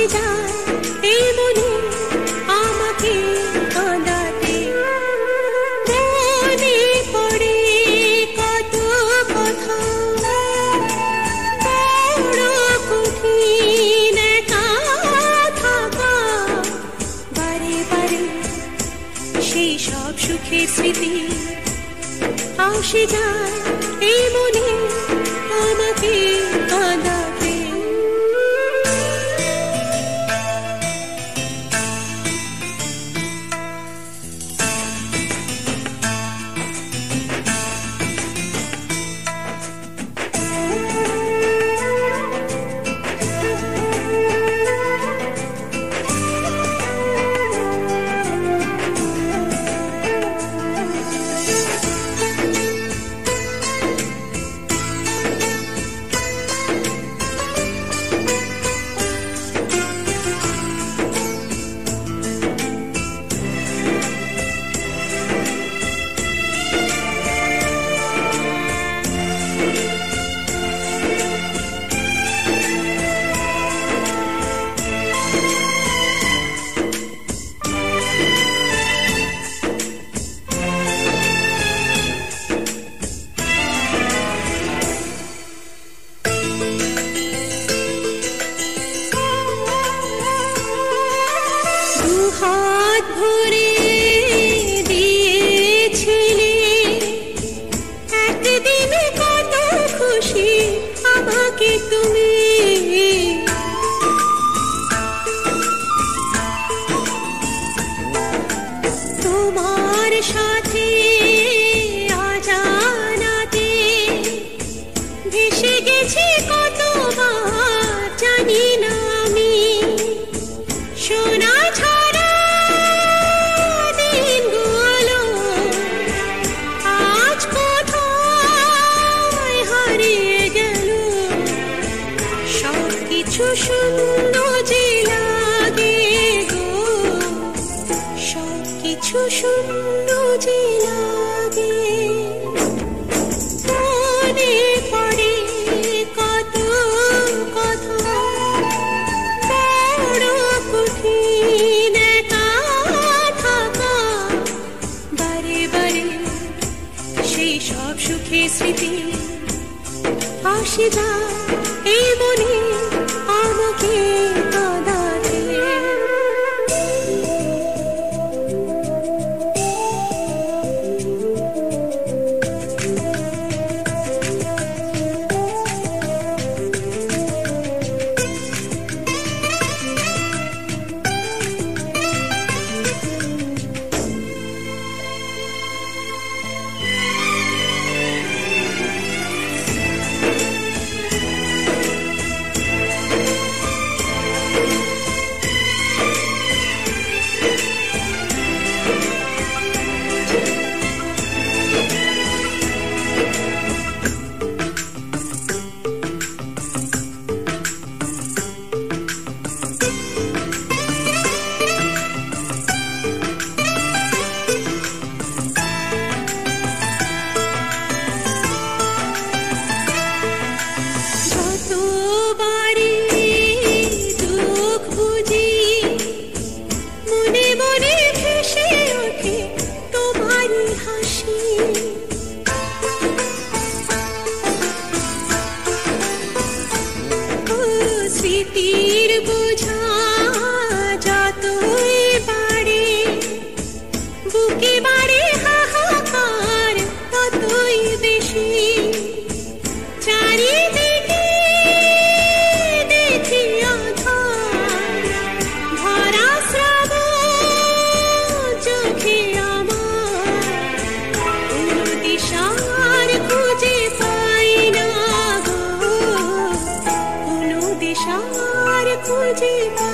যায় এই মনে আমাকে কাঁদাতে। মনে পড়ে কত কথা, বড় কঠিন একা থাকা। বারে বারে সেই সব সুখের স্মৃতি আসে যায় এই মনে আমাকে কাঁদাতে। হাত ভরে দিয়েছিলে একদিন কত খুশি আমাকে তুমি। তোমার সাথে অজানাতে ভেসে গেছি কতবার জানি না আমি। সোনা ছাড়া দিনগুলো আজ কোথায় হারিয়ে গেল। সব কিছু শূন্য যে লাগে গো, সব কিছু শূন্য যে লাগে। মনে পড়ে কত কথা, বড় কঠিন একা থাকা। বারে বারে সেই সব সুখের স্মৃতি আসে যায় এই মনে আমাকে কাঁদাতে। স্মৃতির বোঝা যতই বাড়ে, বুকে বাড়ে হাহাকার ততই বেশি। চারিদিকে দেখি আধার, ভরা শ্রাবণ চোখে আমার। কোনো দিশার খুঁজে পাই না গো, কোনো দিশার খুঁজে পাই